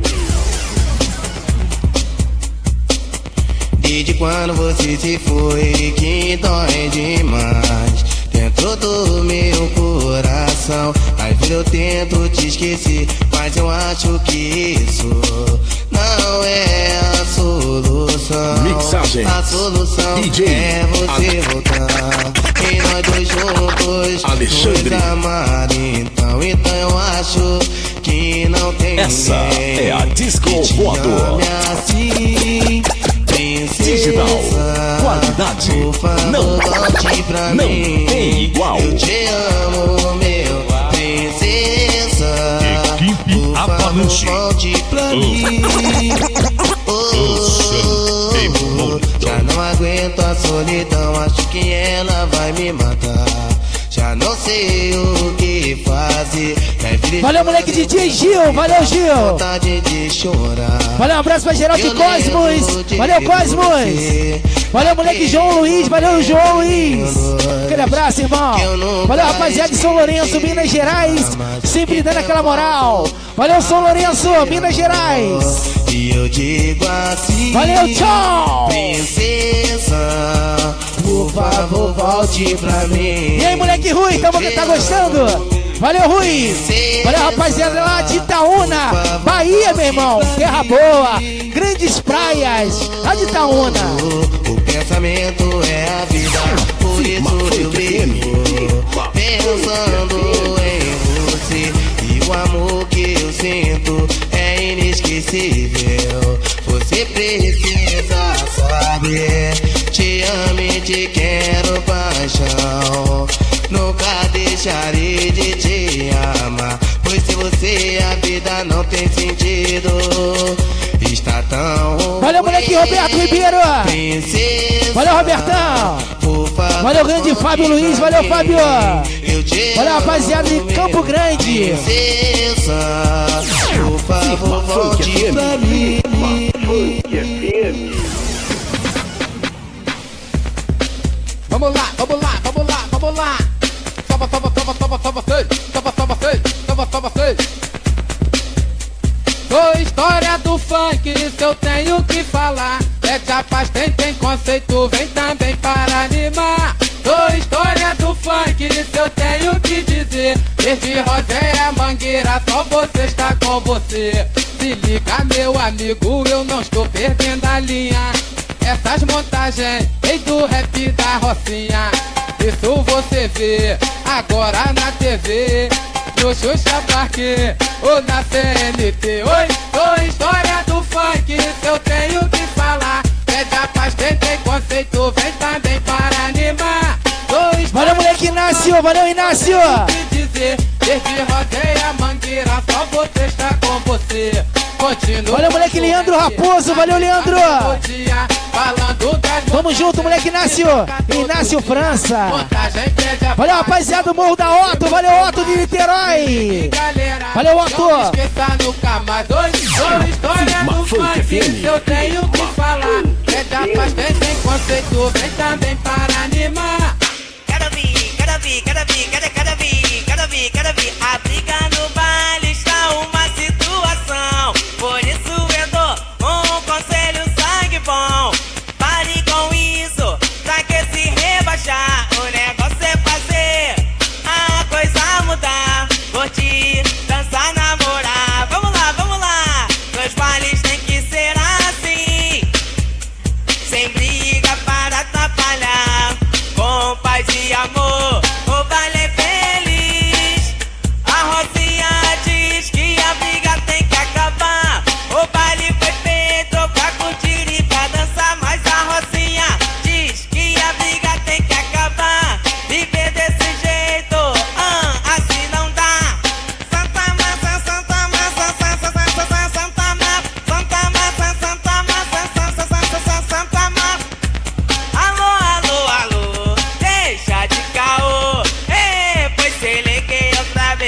Speaker 17: Desde quando você se foi, que dói demais dentro do meu coração. Às vezes eu tento te esquecer, mas eu acho que isso não é a solução.
Speaker 8: Mixagem.
Speaker 17: A solução
Speaker 8: D J
Speaker 17: é você voltar e nós dois juntos
Speaker 8: Alexandre.
Speaker 17: nos amar. Então, então eu acho que não tem
Speaker 6: Essa
Speaker 17: ninguém
Speaker 6: é a Disco
Speaker 17: que te
Speaker 6: Voador.
Speaker 17: ame assim.
Speaker 6: Digital, qualidade, não, não tem igual.
Speaker 17: Eu te amo, meu princesa.
Speaker 1: Equipe Avalanche.
Speaker 17: Volte pra mim. Oh, já não aguento a solidão, acho que ela vai me matar. Já não sei o que fazer.
Speaker 5: Valeu, moleque D J Gil. Valeu, Gil. Valeu, um abraço pra geral de Cosmos. Valeu, Cosmos. Valeu, moleque João Luiz. Valeu, João Luiz. Aquele abraço, irmão. Valeu, rapaziada de São Lourenço, Minas Gerais. Sempre dando aquela moral. Valeu, São Lourenço, Minas Gerais.
Speaker 17: E eu digo assim:
Speaker 5: valeu, tchau.
Speaker 17: Princesa, por favor, volte pra mim.
Speaker 5: E aí, moleque Rui, tá, tá gostando? Valeu, Rui. Valeu, rapaziada lá de Itaúna, Bahia, meu irmão. Terra boa, grandes praias, lá de Itaúna.
Speaker 17: O pensamento é a vida, por isso eu vivo pensando em você. E o amor que eu sinto é inesquecível. Você precisa saber, te amo e te quero paixão. Nunca deixarei de te amar, pois sem você a vida não tem sentido. Está tão
Speaker 5: valeu, moleque Roberto Ribeiro.
Speaker 17: Princesa,
Speaker 5: valeu, Robertão. Valeu, grande Fábio Luiz. Valeu, Fábio. Valeu, rapaziada de Campo Grande.
Speaker 17: Princesa, por favor, volte pra mim.
Speaker 15: Vamos lá, vamos lá, vamos lá, vamos lá. Toma, toma, toma, toma, toma, sei. Toma, toma, sei. Toma, toma, sei. Sou história do funk, isso eu tenho que falar. É de paz, tem, tem conceito, vem também para animar. Sou história do funk, isso eu tenho que dizer. Desde Roséia, Mangueira, só você está com você. Se liga, meu amigo, eu não estou perdendo a linha. Essas montagens, vem do rap da Rocinha. Isso você vê agora na T V, no Xuxa Parque ou na C N T. Oi, sou história do funk, isso eu tenho que falar. Pede a paz, tem, tem conceito, vem também para animar.
Speaker 5: Valeu, moleque Inácio, valeu, Inácio.
Speaker 15: Dizer, desde Rodeia, Mangueira, só você está com você. Continua.
Speaker 5: Valeu, moleque Leandro Raposo, valeu, Leandro. Tamo junto, moleque Inácio. Inácio França. Valeu, rapaziada do Morro da Otto. Valeu, Otto de Niterói. Valeu, Otto.
Speaker 15: História do funk, eu tenho que falar. É da paz, tem, tem conceito, vem também para animar.
Speaker 18: Quero vir, quero vir, quero vir, quero, quero vir, quero vir, quero vir. A briga no baile está uma situação. Por isso eu dou um conselho, sangue bom. Pare com isso, pra que se rebaixar. O negócio é fazer a coisa mudar. Curtir, dançar, namorar. Vamos lá, vamos lá. Meus bailes tem que ser assim, sem briga para atrapalhar. Com paz e amor, o baile é feliz.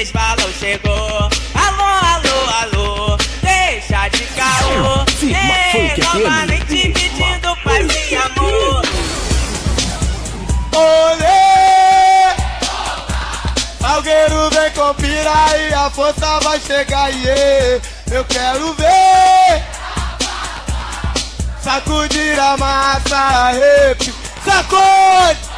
Speaker 18: Eles falam chegou. Alô, alô, alô, deixa de caô. Ei, novamente pedindo paz e amor.
Speaker 10: Olê! Salgueiro vem com pira e a força vai chegar, iê. Eu quero ver sacudir a massa, rap, sacode!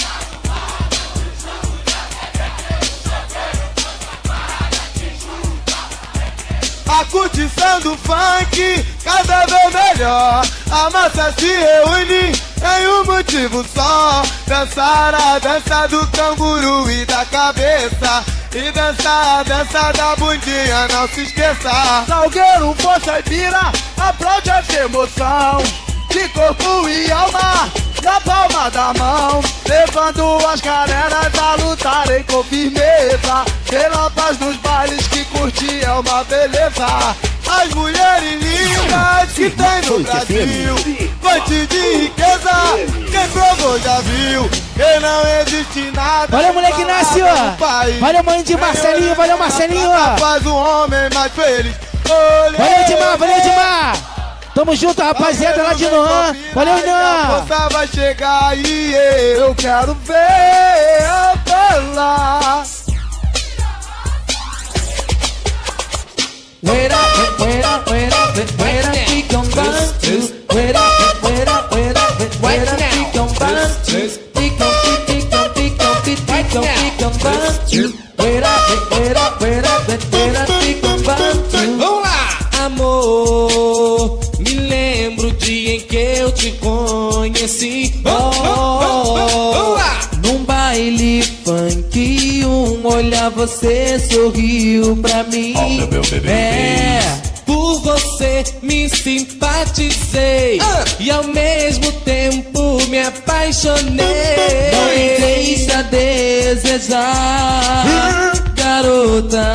Speaker 10: A curtição do funk cada vez melhor. A massa se reúne em um motivo só: dançar a dança do canguru e da cabeça, e dançar a dança da bundinha, não se esqueça. Salgueiro, força e pira, aplaude essa emoção, de corpo e alma, na palma da mão, levando as galera a lutarem com firmeza, pela paz nos bailes que curtir é uma beleza. As mulheres lindas que tem no Brasil, fonte de riqueza, quem provou já viu, que não existe nada.
Speaker 5: Valeu, moleque Inácio! Valeu, mãe de Marcelinho, valeu, Marcelinho!
Speaker 10: Faz um homem mais feliz.
Speaker 5: Valeu, Edmar, valeu, Edmar! Tamo junto, rapaziada, lá de Noan. Valeu, Noan.
Speaker 10: A força vai chegar aí, eu quero ver a bela.
Speaker 16: Wait up, wait up, wait up, wait up, we gon' bust you. Wait up, wait up, wait up, wait up, we gon' bust you. We gon' we gon' we gon' we gon' we gon' bust you. Wait up, wait up, wait up, wait up, we gon' bust you. Vamos lá, amor. Me lembro o dia em que eu te conheci. Oh, num baile funk, um olhar você sorriu pra mim. É, por você me simpatizei e ao mesmo tempo me apaixonei. Não deixa desejar, garota.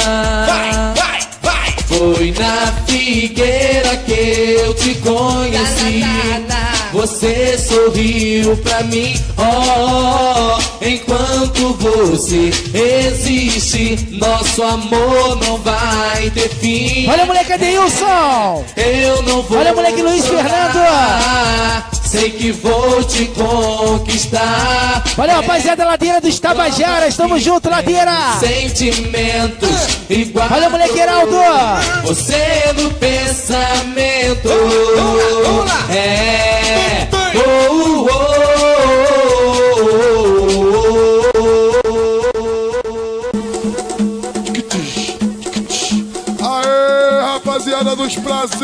Speaker 16: Foi na figueira que eu te conheci. Você sorriu pra mim, oh, enquanto você existe, nosso amor não vai ter fim.
Speaker 5: Olha, moleque Adeilson!
Speaker 16: Eu não vou.
Speaker 5: Olha, moleque Luiz
Speaker 16: Fernando! Sei que vou te conquistar.
Speaker 5: Valeu, rapaziada, ladeira dos Tabajaras. Tamo junto, ladeira.
Speaker 16: Sentimentos iguais.
Speaker 5: Valeu, moleque Heraldo.
Speaker 16: Você no pensamento. É. Oh, oh,
Speaker 10: oh. Aê, rapaziada dos prazeres.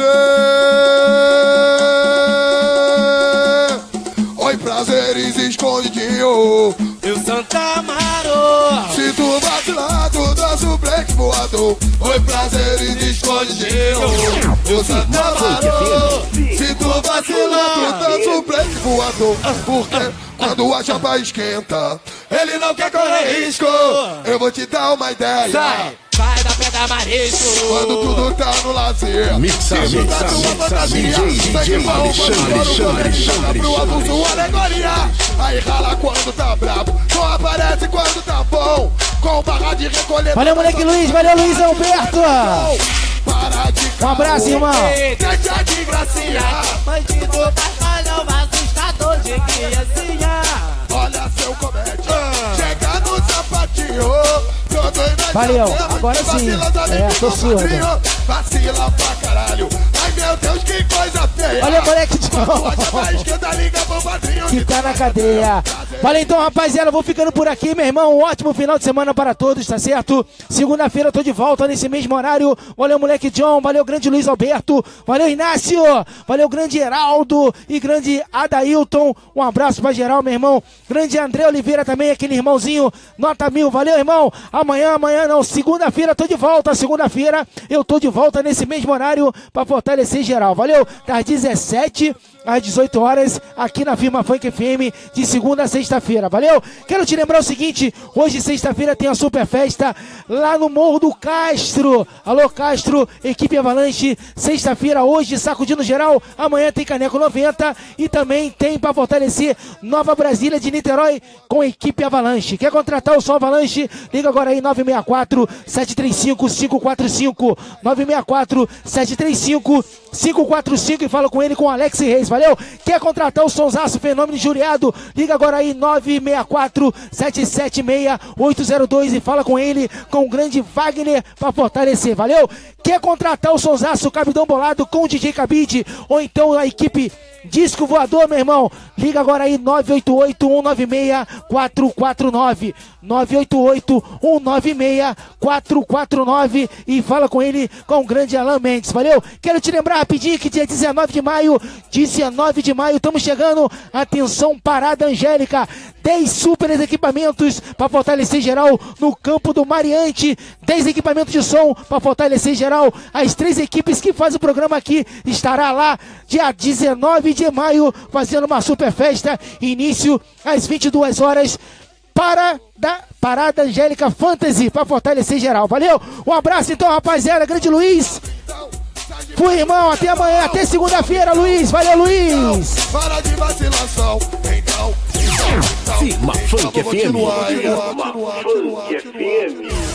Speaker 10: Oi, prazeres escondidinho.
Speaker 11: Eu Santa Amaro.
Speaker 10: Se tu vacilar, tu dança o break voador. Oi, prazeres escondidinho. Eu Santa Amaro. Se tu vacilar, tu dança o break voador. Porque quando a chapa esquenta, ele não quer correr risco. Eu vou te dar uma ideia.
Speaker 11: Sai. Vai da pedra marisco.
Speaker 10: Quando tudo tá no lazer,
Speaker 8: mixa, mixa, mixa, D J, D J, Alexandre, Alexandre, Alexandre,
Speaker 10: pro abuso, alegoria. Aí rala quando tá brabo, só aparece quando tá bom. Com barra de recolher.
Speaker 5: Valeu, moleque Luiz, valeu, Luiz Alberto. Um abraço, irmão.
Speaker 10: Deixa de gracinha.
Speaker 11: Bandido, batalhão, assustador de criancinha.
Speaker 10: Olha seu comédia, chega no sapatinho.
Speaker 5: Valeu, agora sim. É, tô surdo.
Speaker 10: Vacila pra caralho. Ai meu Deus, que coisa feia.
Speaker 5: Olha o moleque de que tá na cadeia. Valeu então, rapaziada, vou ficando por aqui, meu irmão. Um ótimo final de semana para todos, tá certo? Segunda-feira eu tô de volta nesse mesmo horário. Valeu, moleque John. Valeu, grande Luiz Alberto. Valeu, Inácio. Valeu, grande Heraldo e grande Adailton. Um abraço pra geral, meu irmão. Grande André Oliveira também, aquele irmãozinho. Nota mil. Valeu, irmão. Amanhã, amanhã não. Segunda-feira tô de volta. Segunda-feira eu tô de volta nesse mesmo horário pra fortalecer geral. Valeu? Das dezessete às dezoito horas, aqui na Firma Funk F M, de segunda a sexta-feira, valeu? Quero te lembrar o seguinte, hoje sexta-feira tem a super festa lá no Morro do Castro. Alô Castro, equipe Avalanche, sexta-feira hoje, sacudindo geral, amanhã tem Caneco noventa e também tem para fortalecer Nova Brasília de Niterói com a equipe Avalanche. Quer contratar o som Avalanche? Liga agora aí nove seis quatro, sete três cinco, cinco quatro cinco, nove seis quatro, sete três cinco, cinco quatro cinco e fala com ele, com Alex Reis, valeu? Quer contratar o sonsaço Fenômeno Juriado? Liga agora aí nove seis quatro, sete sete seis, oito zero dois e fala com ele, com o grande Wagner para fortalecer, valeu? Quer contratar o sonsaço Cabidão Bolado com o D J Cabide ou então a equipe Disco Voador, meu irmão? Liga agora aí nove oito oito, um nove seis, quatro quatro nove, nove oito oito, um nove seis, quatro quatro nove e fala com ele, com o grande Alan Mendes, valeu? Quero te lembrar rapidinho que dia dezenove de maio, dezenove de maio, estamos chegando, atenção, Parada Angélica, dez super equipamentos para fortalecer geral no campo do Mariante, dez equipamentos de som para fortalecer geral, as três equipes que fazem o programa aqui estará lá dia dezenove de maio fazendo uma super festa, início às vinte e duas horas, para da Parada Angélica Fantasy para fortalecer geral, valeu? Um abraço então, rapaziada, grande Luiz. Fui, irmão, até amanhã, até segunda-feira, Luiz. Valeu, Luiz.
Speaker 13: Para de vacilação, então.
Speaker 8: Firma Funk F M.
Speaker 13: Firma Funk F M.